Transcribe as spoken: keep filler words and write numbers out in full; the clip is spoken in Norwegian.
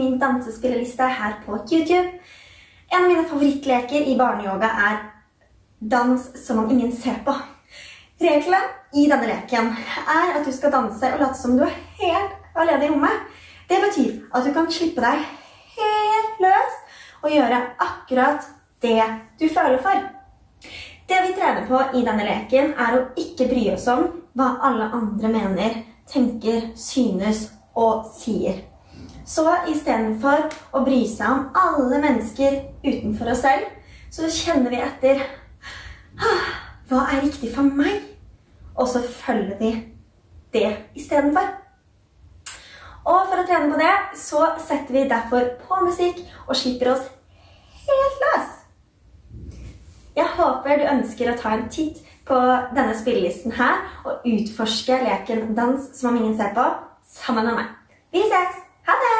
min dansespilleliste her på YouTube. En av mine favorittleker i barneyoga er dans som om ingen ser på. Reglene i denne leken er at du skal danse og late som du er helt alene i rommet. Det betyr at du kan slippe deg helt løs og gjøre akkurat det du føler for. Det vi trener på i denne leken er å ikke bry oss om hva alle andre mener, tenker, synes og sier. Så i stedet for å bry seg om alle mennesker utenfor oss selv, så kjenner vi etter hva er riktig for meg? Og så følger vi det i stedet for. Og for å trene på det, så setter vi derfor på musikk og slipper oss helt løs. Jeg håper du ønsker å ta en titt på denne spillelisten her og utforske leken dans som om ingen ser på sammen med meg. Vi ses! Ha det!